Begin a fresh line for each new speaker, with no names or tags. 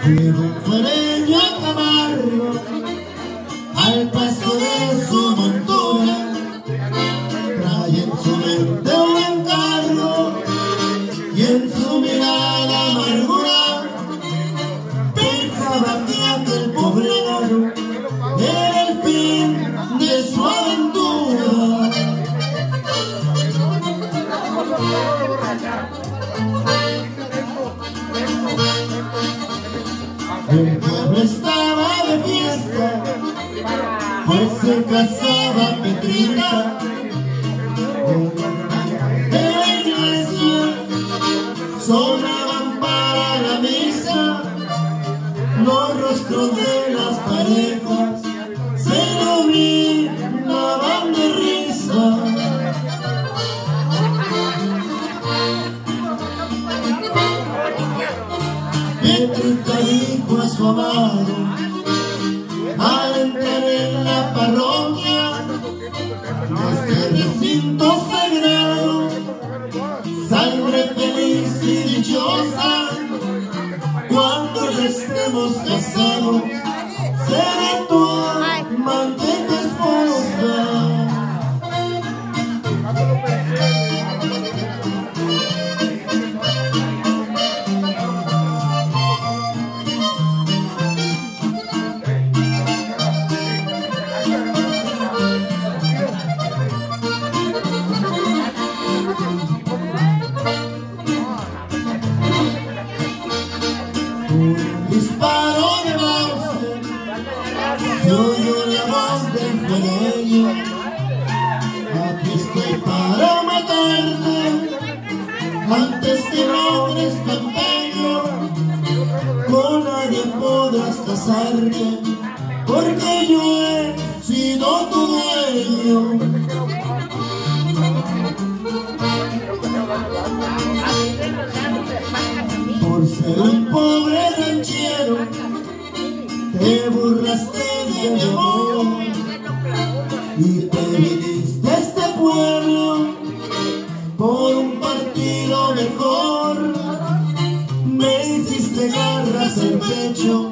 Llegó un fuereño a Camargo, al paso de su montura, trae en su mente un encargo y en su mirada amargura. Pensaba que aquel poblado era el fin de su aventura. El pueblo estaba de fiesta, pues se casaba Petrita. En la iglesia sonaban para la misa los rostros de las parejas, se iluminaban de risa. Petrita dijo a su amado al entrar en la parroquia de este recinto sagrado: sangre feliz y dichosa, cuando ya estemos casados, seré tu amante, tu esposa. Un disparo de Mauser, se oyó la voz del fuereño: aquí estoy para matarte, antes que logres tu empeño. Con nadie podrás casarte, porque yo he sido tu dueño. Por ser un pobre ranchero, te burlaste de mi amor y te viniste a este pueblo por un partido mejor. Me hiciste garras el pecho